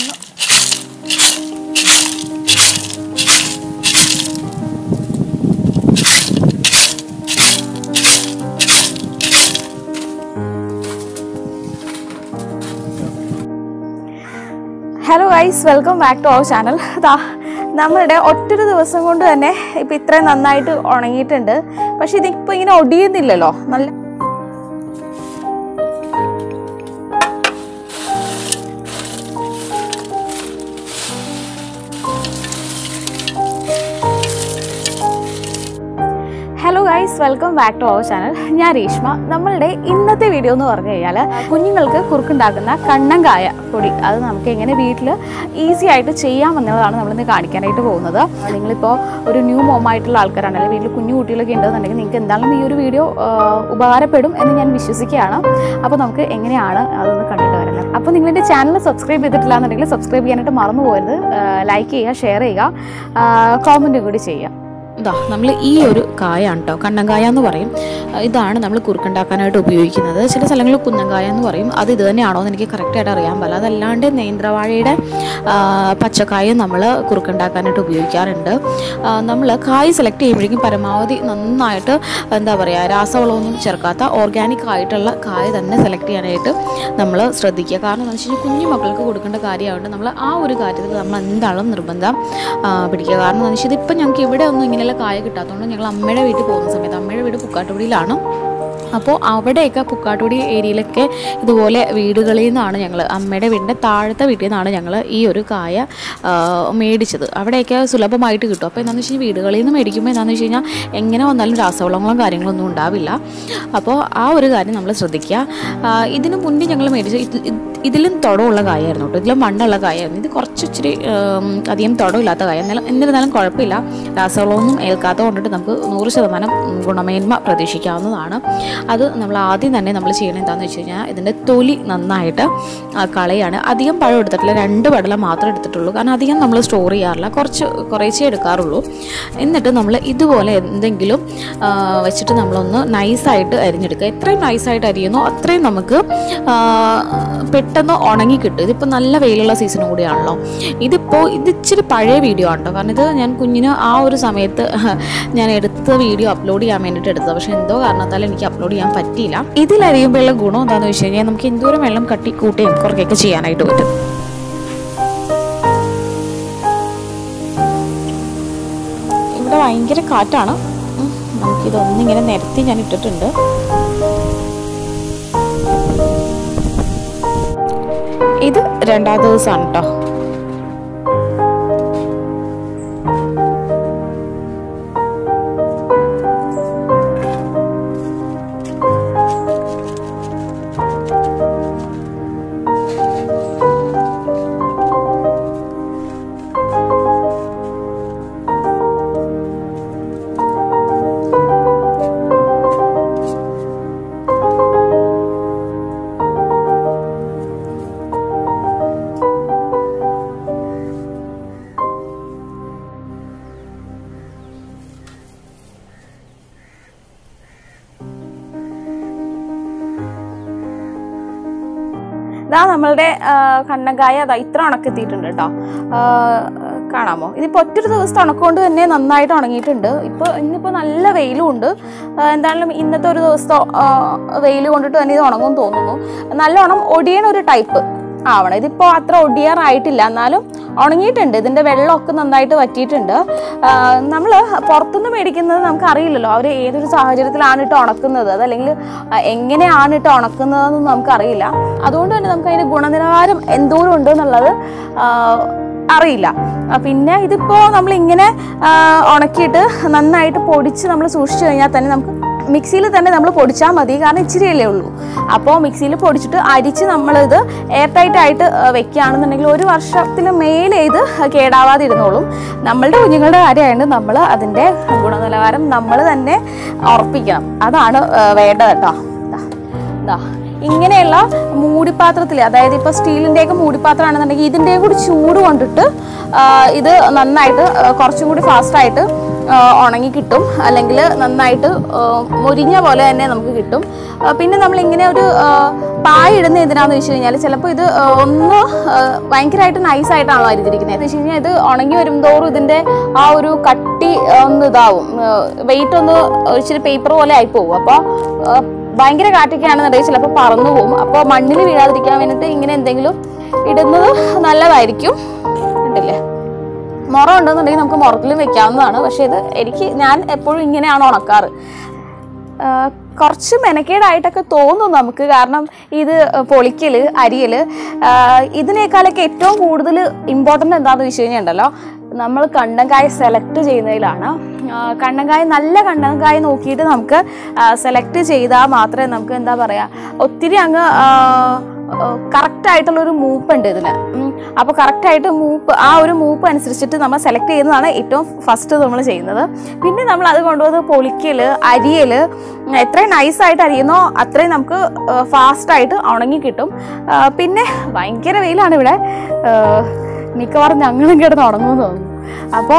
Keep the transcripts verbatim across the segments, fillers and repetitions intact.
ഒന്ന് hello guys, welcome back to our channel. അതാ നമ്മളുടെ ഒറ്റൊരു ദിവസം കൊണ്ട് തന്നെ ഇപ്പം ഇത്രയും നന്നായിട്ട് ഉണങ്ങിയിട്ടുണ്ട്. പക്ഷെ ഇതിപ്പോൾ ഇങ്ങനെ ഒടിയുന്നില്ലല്ലോ. നല്ല hello guys, welcome back to our channel. ഞാൻ രേഷ്മ. നമ്മളുടെ ഇന്നത്തെ വീഡിയോ എന്ന് പറഞ്ഞു കഴിഞ്ഞാൽ കുഞ്ഞുങ്ങൾക്ക് കുറുക്കുണ്ടാക്കുന്ന കണ്ണങ്കായ പൊടി അത് നമുക്ക് എങ്ങനെ വീട്ടിൽ ഈസി ആയിട്ട് ചെയ്യാമെന്നതാണ് നമ്മളിന്ന് കാണിക്കാനായിട്ട് പോകുന്നത്. നിങ്ങളിപ്പോൾ ഒരു ന്യൂ മോമായിട്ടുള്ള ആൾക്കാരാണ്, അല്ലെങ്കിൽ വീട്ടിൽ കുഞ്ഞു കുട്ടികളൊക്കെ ഉണ്ടെന്നുണ്ടെങ്കിൽ നിങ്ങൾക്ക് എന്തായാലും ഈ ഒരു വീഡിയോ ഉപകാരപ്പെടും എന്ന് ഞാൻ വിശ്വസിക്കുകയാണ്. അപ്പോൾ നമുക്ക് എങ്ങനെയാണ് അതൊന്ന് കണ്ടിട്ട് വരുന്നത്. അപ്പോൾ നിങ്ങളുടെ ചാനൽ സബ്സ്ക്രൈബ് ചെയ്തിട്ടില്ല എന്നുണ്ടെങ്കിൽ സബ്സ്ക്രൈബ് ചെയ്യാനായിട്ട് മറന്നു പോകരുത്. ലൈക്ക് ചെയ്യുക, ഷെയർ ചെയ്യുക, കോമൻറ്റ് കൂടി ചെയ്യുക. ഇതാ നമ്മൾ ഈ ഒരു കായാണ് കേട്ടോ, കണ്ണങ്കായ എന്ന് പറയും. ഇതാണ് നമ്മൾ കുറുക്കുണ്ടാക്കാനായിട്ട് ഉപയോഗിക്കുന്നത്. ചില സ്ഥലങ്ങളിൽ കുന്നങ്കായ എന്ന് പറയും. അത് ഇത് തന്നെയാണോ എന്ന് എനിക്ക് കറക്റ്റായിട്ട് അറിയാൻ പാടില്ല. അതല്ലാണ്ട് നേന്ത്രവാഴയുടെ പച്ചക്കായും നമ്മൾ കുറുക്കുണ്ടാക്കാനായിട്ട് ഉപയോഗിക്കാറുണ്ട്. നമ്മൾ കായ് സെലക്ട് ചെയ്യുമ്പോഴേക്കും പരമാവധി നന്നായിട്ട് എന്താ പറയുക, രാസവളമൊന്നും ചേർക്കാത്ത ഓർഗാനിക് ആയിട്ടുള്ള കായ തന്നെ സെലക്ട് ചെയ്യാനായിട്ട് നമ്മൾ ശ്രദ്ധിക്കുക. കാരണം എന്താണെന്ന് വെച്ച് കഴിഞ്ഞാൽ കുഞ്ഞു മക്കൾക്ക് കൊടുക്കേണ്ട കാര്യമായിട്ട് നമ്മൾ ആ ഒരു കാര്യത്തിൽ നമ്മൾ എന്തായാലും നിർബന്ധം പിടിക്കുക. കാരണം എന്താണെന്ന് വെച്ചാൽ ഇതിപ്പം ഞങ്ങൾക്ക് ഇവിടെ ഒന്നും ഇങ്ങനെ കായ കിട്ടാത്തതുകൊണ്ട് ഞങ്ങൾ അമ്മയുടെ വീട്ടിൽ പോകുന്ന സമയത്ത്, അമ്മയുടെ വീട് പുക്കാട്ടുപടിയിലാണ്, അപ്പോൾ അവിടെയൊക്കെ പുക്കാട്ടുപടി ഏരിയയിലൊക്കെ ഇതുപോലെ വീടുകളിൽ നിന്നാണ് ഞങ്ങൾ, അമ്മയുടെ വീടിൻ്റെ താഴത്തെ വീട്ടിൽ നിന്നാണ് ഞങ്ങൾ ഈ ഒരു കായ മേടിച്ചത്. അവിടെയൊക്കെ സുലഭമായിട്ട് കിട്ടും. അപ്പോൾ എന്താണെന്ന് വെച്ച് കഴിഞ്ഞാൽ വീടുകളിൽ നിന്ന് മേടിക്കുമ്പോൾ എന്താണെന്ന് വെച്ച് കഴിഞ്ഞാൽ എങ്ങനെ വന്നാലും രാസവളങ്ങളും കാര്യങ്ങളൊന്നും ഉണ്ടാവില്ല. അപ്പോൾ ആ ഒരു കാര്യം നമ്മൾ ശ്രദ്ധിക്കുക. ഇതിന് മുന്നേ ഞങ്ങൾ മേടിച്ചത് ഇതിലും തുടമുള്ള കായായിരുന്നു കേട്ടോ, ഇതിലും മണ്ണുള്ള കായായിരുന്നു. ഇത് കുറച്ച് ഇച്ചിരി അധികം തുടമില്ലാത്ത കായ. എന്നാലും എന്നിരുന്നാലും കുഴപ്പമില്ല, രാസവളമൊന്നും ഏൽക്കാത്ത കൊണ്ടിട്ട് നമുക്ക് നൂറ് ശതമാനം ഗുണമേന്മ പ്രതീക്ഷിക്കാവുന്നതാണ്. അത് നമ്മൾ ആദ്യം തന്നെ നമ്മൾ ചെയ്യണത് എന്താണെന്ന് വെച്ച് കഴിഞ്ഞാൽ ഇതിൻ്റെ തൊലി നന്നായിട്ട് കളയാണ്. അധികം പഴം എടുത്തിട്ടില്ല, രണ്ട് പടല മാത്രമേ എടുത്തിട്ടുള്ളൂ. കാരണം അധികം നമ്മൾ സ്റ്റോർ ചെയ്യാറില്ല, കുറച്ച് കുറേച്ചേ എടുക്കാറുള്ളൂ. എന്നിട്ട് നമ്മൾ ഇതുപോലെ എന്തെങ്കിലും വെച്ചിട്ട് നമ്മളൊന്ന് നൈസായിട്ട് അരിഞ്ഞെടുക്കുക. എത്രയും നൈസായിട്ട് അരിയുന്നോ അത്രയും നമുക്ക് പെട്ടെന്ന് ഉണങ്ങി കിട്ടും. ഇതിപ്പോൾ നല്ല വെയിലുള്ള സീസണും കൂടിയാണല്ലോ. ഇതിപ്പോൾ ഇത് ഇച്ചിരി പഴയ വീഡിയോ ആണ് കേട്ടോ. കാരണം ഇത് ഞാൻ കുഞ്ഞിന് ആ ഒരു സമയത്ത് ഞാൻ എടുത്ത വീഡിയോ അപ്ലോഡ് ചെയ്യാൻ വേണ്ടിയിട്ട് എടുത്തത്. പക്ഷേ എന്തോ കാരണത്താൽ എനിക്ക് അപ്ലോഡ് ചെയ്യാൻ പറ്റിയില്ല. ഇതിലരിയുമ്പോഴുള്ള ഗുണം എന്താണെന്ന് വെച്ച് കഴിഞ്ഞാൽ നമുക്ക് എന്തോരം വെള്ളം കട്ടി കൂട്ടുകയും കുറയ്ക്കൊക്കെ ചെയ്യാനായിട്ട് പറ്റും. ഇവിടെ ഭയങ്കര കാറ്റാണ്. നമുക്കിതൊന്നിങ്ങനെ നിരത്തി ഞാൻ ഇട്ടിട്ടുണ്ട്. ഇത് രണ്ടാം ദിവസമാണ് കേട്ടോ. ഇതാ നമ്മളുടെ കണ്ണങ്കായ അതാ ഇത്ര ഉണക്കെത്തിയിട്ടുണ്ട് കേട്ടോ. കാണാമോ? ഇതിപ്പോൾ ഒറ്റൊരു ദിവസത്തെ ഉണക്കൊണ്ട് തന്നെ നന്നായിട്ട് ഉണങ്ങിയിട്ടുണ്ട്. ഇപ്പോൾ ഇന്നിപ്പോൾ നല്ല വെയിലും ഉണ്ട്. എന്തായാലും ഇന്നത്തെ ഒരു ദിവസത്തെ വെയിൽ കൊണ്ടിട്ട് തന്നെ ഇത് ഉണങ്ങും തോന്നുന്നു. നല്ലോണം ഒടിയണ ഒരു ടൈപ്പ് ആവണം. ഇതിപ്പോൾ അത്ര ഒടിയാറായിട്ടില്ല, എന്നാലും ഉണങ്ങിയിട്ടുണ്ട്. ഇതിൻ്റെ വെള്ളമൊക്കെ നന്നായിട്ട് വറ്റിയിട്ടുണ്ട്. നമ്മൾ പുറത്തുനിന്ന് മേടിക്കുന്നത് നമുക്ക് അറിയില്ലല്ലോ അവർ ഏതൊരു സാഹചര്യത്തിലാണ് ഇട്ട് ഉണക്കുന്നത്, അതല്ലെങ്കിൽ എങ്ങനെയാണ് ഇട്ട് ഉണക്കുന്നതെന്നൊന്നും നമുക്കറിയില്ല. അതുകൊണ്ട് തന്നെ നമുക്ക് അതിൻ്റെ ഗുണനിലവാരം എന്തോരം ഉണ്ട് എന്നുള്ളത് അറിയില്ല. പിന്നെ ഇതിപ്പോൾ നമ്മളിങ്ങനെ ഉണക്കിയിട്ട് നന്നായിട്ട് പൊടിച്ച് നമ്മൾ സൂക്ഷിച്ചു കഴിഞ്ഞാൽ തന്നെ നമുക്ക് മിക്സിയിൽ തന്നെ നമ്മൾ പൊടിച്ചാൽ മതി. കാരണം ഇച്ചിരിയല്ലേ ഉള്ളൂ. അപ്പോൾ മിക്സിയിൽ പൊടിച്ചിട്ട് അരിച്ച് നമ്മളിത് എയർ ടൈറ്റ് ആയിട്ട് വെക്കുകയാണെന്നുണ്ടെങ്കിൽ ഒരു വർഷത്തിന് മേലെ ഇത് കേടാവാതിരുന്നോളും. നമ്മളുടെ കുഞ്ഞുങ്ങളുടെ കാര്യമായതുകൊണ്ട് നമ്മൾ അതിൻ്റെ ഗുണനിലവാരം നമ്മൾ തന്നെ ഉറപ്പിക്കണം. അതാണ് വേണ്ടത് കേട്ടോ. ഇതാ ഇങ്ങനെയുള്ള മൂടിപ്പാത്രത്തിൽ, അതായത് ഇപ്പോൾ സ്റ്റീലിൻ്റെയൊക്കെ മൂടിപ്പാത്രമാണെന്നുണ്ടെങ്കിൽ ഇതിൻ്റെയും കൂടി ചൂട് കൊണ്ടിട്ട് ഇത് നന്നായിട്ട് കുറച്ചും കൂടി ഫാസ്റ്റായിട്ട് ഉണങ്ങി കിട്ടും. അല്ലെങ്കിൽ നന്നായിട്ട് മുരിഞ്ഞ പോലെ തന്നെ നമുക്ക് കിട്ടും. പിന്നെ നമ്മളിങ്ങനെ ഒരു പായ ഇടുന്ന എന്തിനാണെന്ന് വെച്ച് കഴിഞ്ഞാൽ ചിലപ്പോൾ ഇത് ഒന്ന് ഭയങ്കരമായിട്ട് നൈസായിട്ടാണല്ലോ അരിഞ്ഞിരിക്കുന്നത് എന്ന് വെച്ച് കഴിഞ്ഞാൽ ഇത് ഉണങ്ങി വരുംതോറും ഇതിൻ്റെ ആ ഒരു കട്ടി ഒന്ന് ഇതാവും, വെയിറ്റ് ഒന്ന് ഇച്ചിരി പേപ്പർ പോലെ ആയി പോകും. അപ്പോൾ ഭയങ്കര കാറ്റൊക്കെയാണെന്നുണ്ടെങ്കിൽ ചിലപ്പോൾ പറന്നു പോകും. അപ്പോൾ മണ്ണിൽ വീഴാതിരിക്കാൻ വേണ്ടിയിട്ട് ഇങ്ങനെ എന്തെങ്കിലും ഇടുന്നത് നല്ലതായിരിക്കും. ഉണ്ടല്ലേ, മുറ ഉണ്ടെന്നുണ്ടെങ്കിൽ നമുക്ക് മുറത്തിലും വെക്കാവുന്നതാണ്. പക്ഷേ ഇത് എനിക്ക് ഞാൻ എപ്പോഴും ഇങ്ങനെയാണ് ഉണക്കാറ്. കുറച്ച് മെനക്കേടായിട്ടൊക്കെ തോന്നും നമുക്ക്, കാരണം ഇത് പൊളിക്കൽ അരിയൽ ഇതിനേക്കാളൊക്കെ ഏറ്റവും കൂടുതൽ ഇമ്പോർട്ടൻ്റ് എന്താണെന്ന് വെച്ച് കഴിഞ്ഞാൽ ഉണ്ടല്ലോ, നമ്മൾ കണ്ണങ്കായ സെലക്ട് ചെയ്യുന്നതിലാണ്. കണ്ണങ്കായ നല്ല കണ്ണങ്കായ നോക്കിയിട്ട് നമുക്ക് സെലക്ട് ചെയ്താൽ മാത്രമേ നമുക്ക് എന്താ പറയുക ഒത്തിരി അങ്ങ് കറക്റ്റായിട്ടുള്ളൊരു മൂപ്പുണ്ട് ഇതിന്. അപ്പോൾ കറക്റ്റായിട്ട് മൂപ്പ് ആ ഒരു മൂപ്പ് അനുസരിച്ചിട്ട് നമ്മൾ സെലക്ട് ചെയ്യുന്നതാണ് ഏറ്റവും ഫസ്റ്റ് നമ്മൾ ചെയ്യുന്നത്. പിന്നെ നമ്മൾ അത് കൊണ്ടുവന്ന് പൊളിക്കൽ അരിയൽ എത്രയും നൈസായിട്ട് അരിയുന്നോ അത്രയും നമുക്ക് ഫാസ്റ്റായിട്ട് ഉണങ്ങി കിട്ടും. പിന്നെ ഭയങ്കര വെയിലാണ് ഇവിടെ, മിക്കവാറും ഞങ്ങളും കിടന്ന് ഉണങ്ങുമെന്ന് തോന്നുന്നു. അപ്പോൾ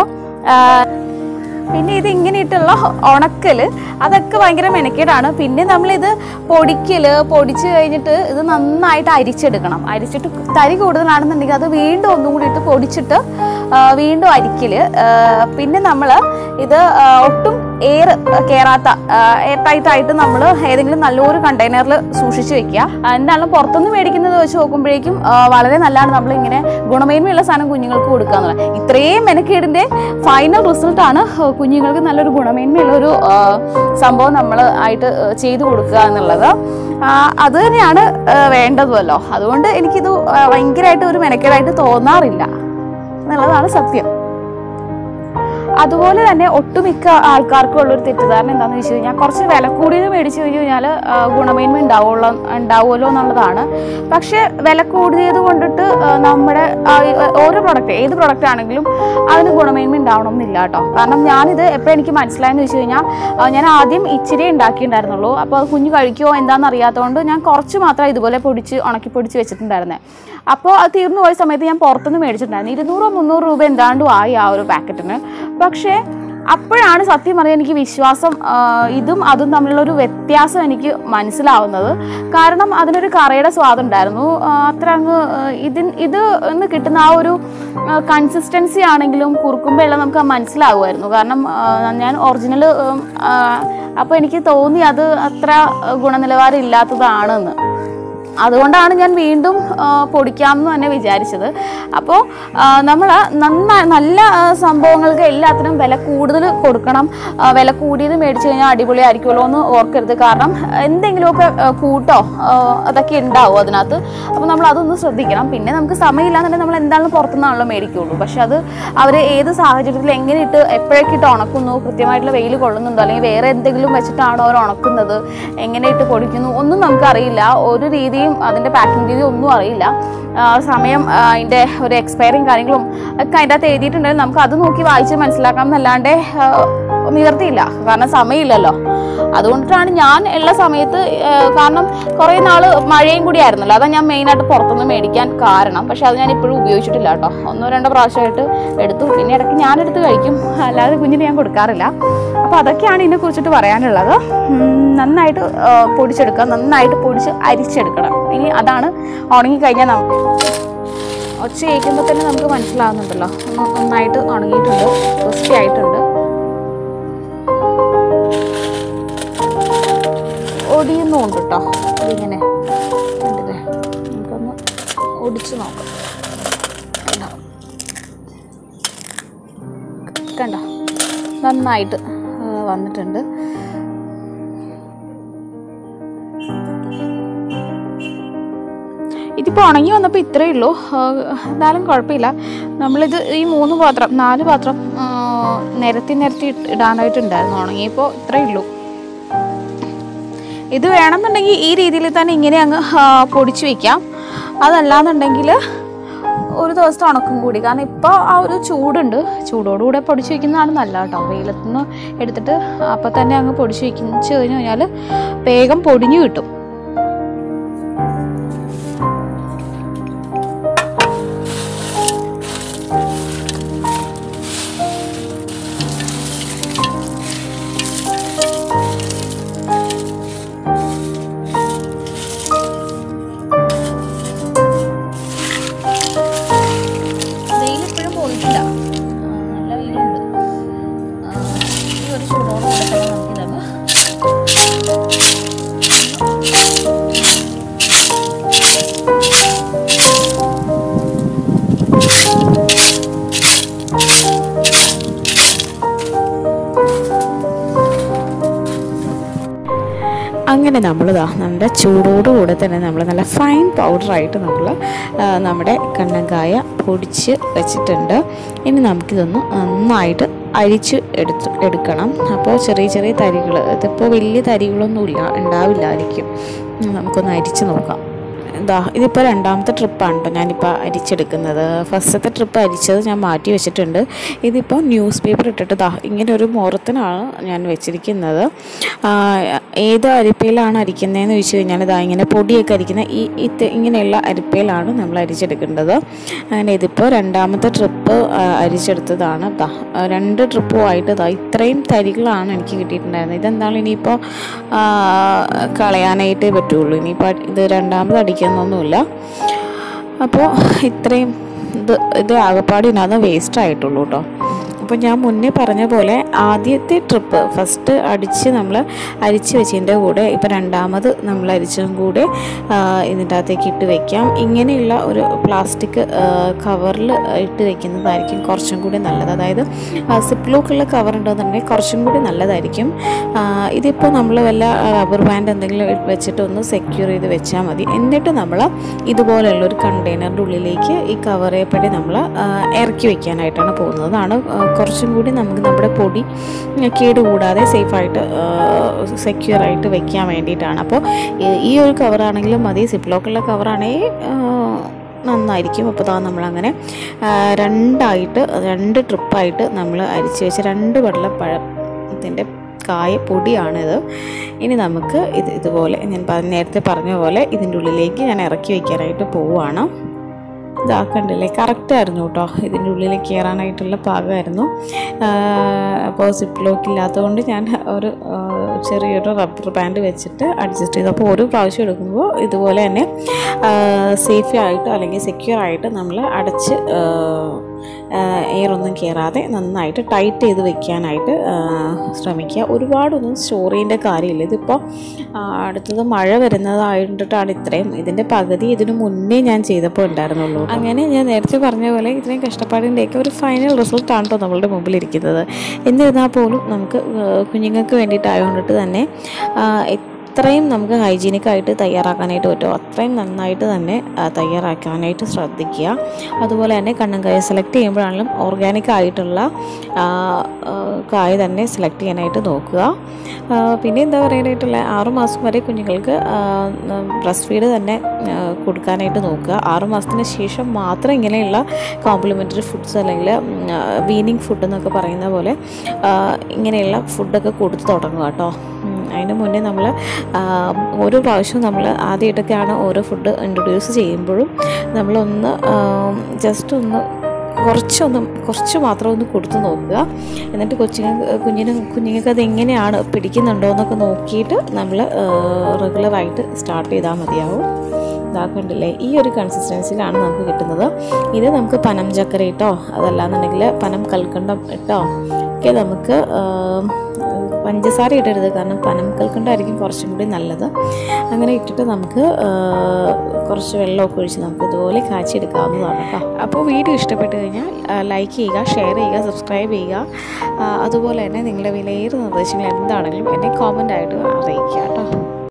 പിന്നെ ഇത് ഇങ്ങനെയിട്ടുള്ള ഉണക്കൽ അതൊക്കെ ഭയങ്കര മെനക്കേടാണ്. പിന്നെ നമ്മളിത് പൊടിക്കൽ പൊടിച്ച് കഴിഞ്ഞിട്ട് ഇത് നന്നായിട്ട് അരിച്ചെടുക്കണം. അരിച്ചിട്ട് തരി കൂടുതലാണെന്നുണ്ടെങ്കിൽ അത് വീണ്ടും ഒന്നും കൂടി ഇട്ട് പൊടിച്ചിട്ട് വീണ്ടും അരിക്കൽ. പിന്നെ നമ്മൾ ഇത് ഒട്ടും എയർ കയറാത്ത എയർ ടൈറ്റ് ആയിട്ട് നമ്മൾ ഏതെങ്കിലും നല്ലൊരു കണ്ടെയ്നറിൽ സൂക്ഷിച്ച് വെക്കുക. എന്തായാലും പുറത്തുനിന്ന് മേടിക്കുന്നത് വെച്ച് നോക്കുമ്പോഴേക്കും വളരെ നല്ലതാണ് നമ്മൾ ഇങ്ങനെ ഗുണമേന്മയുള്ള സാധനം കുഞ്ഞുങ്ങൾക്ക് കൊടുക്കുക എന്നുള്ളത്. ഇത്രയും മെനക്കേടിൻ്റെ ഫൈനൽ റിസൾട്ടാണ് കുഞ്ഞുങ്ങൾക്ക് നല്ലൊരു ഗുണമേന്മയുള്ളൊരു സംഭവം നമ്മൾ ആയിട്ട് ചെയ്തു കൊടുക്കുക എന്നുള്ളത്. അത് തന്നെയാണ് വേണ്ടതുമല്ലോ. അതുകൊണ്ട് എനിക്കിത് ഭയങ്കരമായിട്ട് ഒരു മെനക്കേടായിട്ട് തോന്നാറില്ല എന്നുള്ളതാണ് സത്യം. അതുപോലെ തന്നെ ഒട്ടുമിക്ക ആൾക്കാർക്കും ഉള്ളൊരു തെറ്റിദ്ധാരണ എന്താണെന്ന് വെച്ച് കഴിഞ്ഞാൽ കുറച്ച് വില കൂടിയത് മേടിച്ച് കഴിഞ്ഞ് കഴിഞ്ഞാൽ ഗുണമേന്മ ഉണ്ടാവുള്ള ഉണ്ടാവുമല്ലോ എന്നുള്ളതാണ്. പക്ഷേ വില കൂടിയത് കൊണ്ടിട്ട് നമ്മുടെ ഓരോ പ്രൊഡക്റ്റ് ഏത് പ്രൊഡക്റ്റ് ആണെങ്കിലും അതിന് ഗുണമേന്മ ഉണ്ടാവണം എന്നില്ല കേട്ടോ. കാരണം ഞാനിത് എപ്പോഴും എനിക്ക് മനസ്സിലായെന്ന് വെച്ച് കഴിഞ്ഞാൽ ഞാൻ ആദ്യം ഇച്ചിരി ഉണ്ടാക്കിയിട്ടുണ്ടായിരുന്നുള്ളൂ. അപ്പോൾ അത് കുഞ്ഞ് കഴിക്കുമോ എന്താണെന്ന് അറിയാത്തതുകൊണ്ട് ഞാൻ കുറച്ച് മാത്രം ഇതുപോലെ പൊടിച്ച് ഉണക്കി പൊടിച്ച് വെച്ചിട്ടുണ്ടായിരുന്നത്. അപ്പോൾ അത് തീർന്നു പോയ സമയത്ത് ഞാൻ പുറത്തുനിന്ന് മേടിച്ചിട്ടുണ്ടായിരുന്നു. ഇരുന്നൂറോ മുന്നൂറ് രൂപ എന്താണ്ടും ആയി ആ ഒരു പാക്കറ്റിന്. പക്ഷേ അപ്പോഴാണ് സത്യം പറഞ്ഞാൽ എനിക്ക് വിശ്വാസം ഇതും അതും തമ്മിലുള്ളൊരു വ്യത്യാസം എനിക്ക് മനസ്സിലാവുന്നത്. കാരണം അതിനൊരു കറയുടെ സ്വാദുണ്ടായിരുന്നു. അത്ര അങ്ങ് ഇതിന് ഇത് എന്ന് കിട്ടുന്ന ആ ഒരു കൺസിസ്റ്റൻസി ആണെങ്കിലും കുറുക്കുമ്പോൾ എല്ലാം നമുക്ക് മനസ്സിലാവുമായിരുന്നു. കാരണം ഞാൻ ഒറിജിനൽ അപ്പോൾ എനിക്ക് തോന്നി അത് അത്ര ഗുണനിലവാരം ഇല്ലാത്തതാണെന്ന്. അതുകൊണ്ടാണ് ഞാൻ വീണ്ടും പൊടിക്കാമെന്ന് തന്നെ വിചാരിച്ചത്. അപ്പോൾ നമ്മൾ നന്നായി നല്ല സംഭവങ്ങൾക്ക് എല്ലാത്തിനും വില കൂടുതൽ കൊടുക്കണം. വില കൂടിയത് മേടിച്ച് കഴിഞ്ഞാൽ അടിപൊളിയായിരിക്കുമല്ലോ എന്ന് ഓർക്കരുത്. കാരണം എന്തെങ്കിലുമൊക്കെ കൂട്ടോ അതൊക്കെ ഉണ്ടാവും അതിനകത്ത്. അപ്പോൾ നമ്മൾ അതൊന്ന് ശ്രദ്ധിക്കണം. പിന്നെ നമുക്ക് സമയമില്ലാന്നുണ്ടെങ്കിൽ നമ്മൾ എന്താണെങ്കിലും പുറത്തുനിന്നാണല്ലോ മേടിക്കുകയുള്ളൂ. പക്ഷെ അത് അവർ ഏത് സാഹചര്യത്തിൽ എങ്ങനെ ഇട്ട് എപ്പോഴൊക്കെ ഇട്ട് ഉണക്കുന്നു, കൃത്യമായിട്ടുള്ള വെയിൽ കൊള്ളുന്നുണ്ടോ അല്ലെങ്കിൽ വേറെ എന്തെങ്കിലും വെച്ചിട്ടാണോ അവർ ഉണക്കുന്നത്, എങ്ങനെ ഇട്ട് പൊടിക്കുന്നു ഒന്നും നമുക്കറിയില്ല. ഒരു രീതിയും അതിൻ്റെ പാക്കിംഗ് രീതി ഒന്നും അറിയില്ല. സമയം അതിൻ്റെ ഒരു എക്സ്പയറിങ് കാര്യങ്ങളും ഒക്കെ അതിൻ്റെ അകത്ത് എഴുതിയിട്ടുണ്ടെങ്കിൽ നമുക്ക് അത് നോക്കി വായിച്ച് മനസ്സിലാക്കാം എന്നല്ലാണ്ട് നിവർത്തിയില്ല. കാരണം സമയമില്ലല്ലോ. അതുകൊണ്ടിട്ടാണ് ഞാൻ ഉള്ള സമയത്ത്, കാരണം കുറേ നാൾ മഴയും കൂടി ആയിരുന്നല്ലോ, അതാണ് ഞാൻ മെയിനായിട്ട് പുറത്തുനിന്ന് മേടിക്കാൻ കാരണം. പക്ഷെ അത് ഞാൻ ഇപ്പോഴും ഉപയോഗിച്ചിട്ടില്ല കേട്ടോ. ഒന്നോ രണ്ടോ പ്രാവശ്യമായിട്ട് എടുത്തു. പിന്നെ ഇടയ്ക്ക് ഞാനെടുത്ത് കഴിക്കും, അല്ലാതെ കുഞ്ഞിന് ഞാൻ കൊടുക്കാറില്ല. അപ്പോൾ അതൊക്കെയാണ് ഇതിനെ കുറിച്ചിട്ട് പറയാനുള്ളത്. നന്നായിട്ട് പൊടിച്ചെടുക്കുക, നന്നായിട്ട് പൊടിച്ച് അരിച്ചെടുക്കണം. ഇനി അതാണ് ഉണങ്ങിക്കഴിഞ്ഞാൽ നമുക്ക് ഒച്ച കേൾക്കുമ്പോൾ തന്നെ നമുക്ക് മനസ്സിലാവുന്നുണ്ടല്ലോ നന്നായിട്ട് ഉണങ്ങിയിട്ടുണ്ട്, ക്രിസ്പി ആയിട്ടുണ്ട്. ഒടിയുന്നുണ്ട് കേട്ടോ. ഇതിങ്ങനെ ഉണ്ടല്ലേ, നമുക്കൊന്ന് ഒടിച്ച് നോക്കാം. കണ്ടോ, നന്നായിട്ട് വന്നിട്ടുണ്ട്. ഇതിപ്പോൾ ഉണങ്ങി വന്നപ്പോൾ ഇത്രയേ ഉള്ളൂ. എന്തായാലും കുഴപ്പമില്ല. നമ്മളിത് ഈ മൂന്ന് പാത്രം നാല് പാത്രം നിരത്തി നിരത്തി ഇടാനായിട്ടുണ്ടായിരുന്നു. ഉണങ്ങിയപ്പോൾ ഇത്രയേ ഉള്ളൂ. ഇത് വേണമെന്നുണ്ടെങ്കിൽ ഈ രീതിയിൽ തന്നെ ഇങ്ങനെ അങ്ങ് പൊടിച്ച് വയ്ക്കാം. അതല്ലാന്നുണ്ടെങ്കിൽ ഒരു ദിവസത്തെ ഉണക്കും കൂടി. കാരണം ഇപ്പോൾ ആ ഒരു ചൂടുണ്ട്, ചൂടോടുകൂടെ പൊടിച്ച് വയ്ക്കുന്നതാണ് നല്ല കേട്ടോ. വെയിലത്തുനിന്ന് എടുത്തിട്ട് അപ്പം തന്നെ അങ്ങ് പൊടിച്ച് വയ്ച്ച് കഴിഞ്ഞ് കഴിഞ്ഞാൽ വേഗം പൊടിഞ്ഞു കിട്ടും. അങ്ങനെ നമ്മളിതാ നമ്മുടെ ചൂടോടുകൂടെ തന്നെ നമ്മൾ നല്ല ഫൈൻ പൗഡറായിട്ട് നമ്മൾ നമ്മുടെ കണ്ണങ്കായ പൊടിച്ച് വെച്ചിട്ടുണ്ട്. ഇനി നമുക്കിതൊന്ന് നന്നായിട്ട് അരിച്ച് എടുത്ത് എടുക്കണം. അപ്പോൾ ചെറിയ ചെറിയ തരികൾ, ഇതിപ്പോൾ വലിയ തരികളൊന്നുമില്ല, ഉണ്ടാവില്ലായിരിക്കും. നമുക്കൊന്ന് അരിച്ച് നോക്കാം. ഇതാ ഇതിപ്പോൾ രണ്ടാമത്തെ ട്രിപ്പാണ് കേട്ടോ ഞാനിപ്പോൾ അരിച്ചെടുക്കുന്നത്. ഫസ്റ്റത്തെ ട്രിപ്പ് അരിച്ചത് ഞാൻ മാറ്റി വെച്ചിട്ടുണ്ട്. ഇതിപ്പോൾ ന്യൂസ് പേപ്പർ ഇട്ടിട്ട് ദാ ഇങ്ങനെ ഒരു മുറത്തിനാണ് ഞാൻ വെച്ചിരിക്കുന്നത്. ഏത് അരിപ്പയിലാണ് അരിക്കുന്നതെന്ന് ചോദിച്ചു കഴിഞ്ഞാൽ ഇതാ ഇങ്ങനെ പൊടിയൊക്കെ അരിക്കുന്ന ഈ ഇത് ഇങ്ങനെയുള്ള അരിപ്പയിലാണ് നമ്മൾ അരിച്ചെടുക്കേണ്ടത്. അങ്ങനെ ഇതിപ്പോൾ രണ്ടാമത്തെ ട്രിപ്പ് അരിച്ചെടുത്തതാണ്. ദാ രണ്ട് ട്രിപ്പുമായിട്ട് ഇതാ ഇത്രയും തരികളാണ് എനിക്ക് കിട്ടിയിട്ടുണ്ടായിരുന്നത്. ഇതെന്താണ് ഇനിയിപ്പോൾ കളയാനായിട്ടേ പറ്റുള്ളൂ. ഇനിയിപ്പോൾ ഇത് രണ്ടാമത് അടിക്കുന്നൊന്നുമില്ല. അപ്പോൾ ഇത്രയും ഇത് ഇത് ആകപ്പാടി ഇതിനകത്ത് വേസ്റ്റ് ആയിട്ടുള്ളൂ കേട്ടോ. അപ്പോൾ ഞാൻ മുന്നേ പറഞ്ഞ പോലെ ആദ്യത്തെ ട്രിപ്പ് ഫസ്റ്റ് അടിച്ച് നമ്മൾ അരിച്ച് വെച്ചതിൻ്റെ കൂടെ ഇപ്പോൾ രണ്ടാമത് നമ്മൾ അരിച്ചതും കൂടെ ഇതിൻ്റെ അകത്തേക്ക് ഇട്ട് വയ്ക്കാം. ഇങ്ങനെയുള്ള ഒരു പ്ലാസ്റ്റിക് കവറിൽ ഇട്ട് വയ്ക്കുന്നതായിരിക്കും കുറച്ചും കൂടി നല്ലത്. അതായത് സിപ്പ് ലോക്കുള്ള കവർ ഉണ്ടെന്നുണ്ടെങ്കിൽ കുറച്ചും കൂടി നല്ലതായിരിക്കും. ഇതിപ്പോൾ നമ്മൾ വല്ല റബ്ബർ ബാൻഡ് എന്തെങ്കിലും വെച്ചിട്ട് ഒന്ന് സെക്യൂർ ചെയ്ത് വെച്ചാൽ മതി. എന്നിട്ട് നമ്മൾ ഇതുപോലെയുള്ളൊരു കണ്ടെയ്നറിൻ്റെ ഉള്ളിലേക്ക് ഈ കവറേപ്പടി നമ്മൾ ഇറക്കി വയ്ക്കാനായിട്ടാണ് പോകുന്നത്. അതാണ് കുറച്ചും കൂടി നമുക്ക് നമ്മുടെ പൊടി കേടുകൂടാതെ സേഫായിട്ട് സെക്യൂറായിട്ട് വെക്കാൻ വേണ്ടിയിട്ടാണ്. അപ്പോൾ ഈ ഒരു കവറാണെങ്കിലും മതി, സിപ്പ് ലോക്കുള്ള കവറാണെങ്കിൽ നന്നായിരിക്കും. അപ്പോൾ താ നമ്മളങ്ങനെ രണ്ടായിട്ട് രണ്ട് ട്രിപ്പായിട്ട് നമ്മൾ അരിച്ച് വെച്ച് രണ്ട് വെള്ളപ്പഴത്തിൻ്റെ കായ പൊടിയാണിത്. ഇനി നമുക്ക് ഇത് ഇതുപോലെ ഞാൻ നേരത്തെ പറഞ്ഞ പോലെ ഇതിൻ്റെ ഉള്ളിലേക്ക് ഞാൻ ഇറക്കി വയ്ക്കാനായിട്ട് പോവുകയാണ്. ഇതാക്കണ്ടില്ലേ, കറക്റ്റായിരുന്നു കേട്ടോ, ഇതിൻ്റെ ഉള്ളിലേക്ക് കയറാനായിട്ടുള്ള പാകമായിരുന്നു. അപ്പോൾ സിപ്പ് ലോക്ക് ഇല്ലാത്തതുകൊണ്ട് ഞാൻ ഒരു ചെറിയൊരു റബ്ബർ ബാൻഡ് വെച്ചിട്ട് അഡ്ജസ്റ്റ് ചെയ്തു. അപ്പോൾ ഒരു പ്രാവശ്യം എടുക്കുമ്പോൾ ഇതുപോലെ തന്നെ സേഫ് ആയിട്ട് അല്ലെങ്കിൽ സെക്യൂർ ആയിട്ട് നമ്മൾ അടച്ച് എയറൊന്നും കയറാതെ നന്നായിട്ട് ടൈറ്റ് ചെയ്ത് വെക്കാനായിട്ട് ശ്രമിക്കുക. ഒരുപാടൊന്നും സ്റ്റോർ ചെയ്യേണ്ട കാര്യമില്ല. ഇതിപ്പോൾ അടുത്തത് മഴ വരുന്നതായിട്ടാണ് ഇത്രയും, ഇതിൻ്റെ പകുതി ഇതിന് മുന്നേ ഞാൻ ചെയ്തപ്പോൾ ഉണ്ടായിരുന്നുള്ളൂ. അങ്ങനെ ഞാൻ നേരത്തെ പറഞ്ഞ പോലെ ഇത്രയും കഷ്ടപ്പാടിൻ്റെയൊക്കെ ഒരു ഫൈനൽ റിസൾട്ടാണ് കേട്ടോ നമ്മളുടെ മുമ്പിലിരിക്കുന്നത്. എന്നിരുന്നാൽ പോലും നമുക്ക് കുഞ്ഞുങ്ങൾക്ക് വേണ്ടിയിട്ടായതുകൊണ്ടിട്ട് തന്നെ അത്രയും നമുക്ക് ഹൈജീനിക്കായിട്ട് തയ്യാറാക്കാനായിട്ട് പറ്റുമോ അത്രയും നന്നായിട്ട് തന്നെ തയ്യാറാക്കാനായിട്ട് ശ്രദ്ധിക്കുക. അതുപോലെ തന്നെ കണ്ണങ്കായ സെലക്ട് ചെയ്യുമ്പോഴാണെങ്കിലും ഓർഗാനിക് ആയിട്ടുള്ള കായ തന്നെ സെലക്ട് ചെയ്യാനായിട്ട് നോക്കുക. പിന്നെ എന്താ പറയാനായിട്ടുള്ള ആറുമാസം വരെ കുഞ്ഞുങ്ങൾക്ക് ബ്രസ്റ്റ് ഫീഡ് തന്നെ കൊടുക്കാനായിട്ട് നോക്കുക. ആറുമാസത്തിന് ശേഷം മാത്രം ഇങ്ങനെയുള്ള കോംപ്ലിമെൻ്ററി ഫുഡ്സ് അല്ലെങ്കിൽ വീനിങ് ഫുഡ് എന്നൊക്കെ പറയുന്ന പോലെ ഇങ്ങനെയുള്ള ഫുഡൊക്കെ കൊടുത്ത് തുടങ്ങുക കേട്ടോ. അതിന് മുന്നേ നമ്മൾ ഓരോ പ്രാവശ്യവും നമ്മൾ ആദ്യമായിട്ടൊക്കെയാണ് ഓരോ ഫുഡ് ഇൻട്രൊഡ്യൂസ് ചെയ്യുമ്പോഴും നമ്മളൊന്ന് ജസ്റ്റ് ഒന്ന് കുറച്ചൊന്ന് കുറച്ച് മാത്രം ഒന്ന് കൊടുത്ത് നോക്കുക. എന്നിട്ട് കൊച്ചിന് കുഞ്ഞിന് കുഞ്ഞുങ്ങൾക്ക് അത് എങ്ങനെയാണ് പിടിക്കുന്നുണ്ടോ എന്നൊക്കെ നോക്കിയിട്ട് നമ്മൾ റെഗുലറായിട്ട് സ്റ്റാർട്ട് ചെയ്താൽ മതിയാവും. ഇതാക്കണ്ടില്ലേ, ഈ ഒരു കൺസിസ്റ്റൻസിയിലാണ് നമുക്ക് കിട്ടുന്നത്. ഇത് നമുക്ക് പനം ചക്കര ഇട്ടോ അതല്ലാന്നുണ്ടെങ്കിൽ പനം കൽക്കണ്ടം ഇട്ടോ ഒക്കെ നമുക്ക് പഞ്ചസാര ഇടരുത്, കാരണം പനം കൽക്കണ്ടായിരിക്കും കുറച്ചും കൂടി നല്ലത്. അങ്ങനെ ഇട്ടിട്ട് നമുക്ക് കുറച്ച് വെള്ളമൊക്കെ ഒഴിച്ച് നമുക്ക് ഇതുപോലെ കാച്ചിയെടുക്കാവുന്നതാണ് കേട്ടോ. അപ്പോൾ വീഡിയോ ഇഷ്ടപ്പെട്ട് കഴിഞ്ഞാൽ ലൈക്ക് ചെയ്യുക, ഷെയർ ചെയ്യുക, സബ്സ്ക്രൈബ് ചെയ്യുക. അതുപോലെ തന്നെ നിങ്ങളുടെ വിലയേറിയ നിർദ്ദേശങ്ങൾ എന്താണെങ്കിലും എന്നെ കോമൻ്റ് ആയിട്ട് അറിയിക്കുക കേട്ടോ.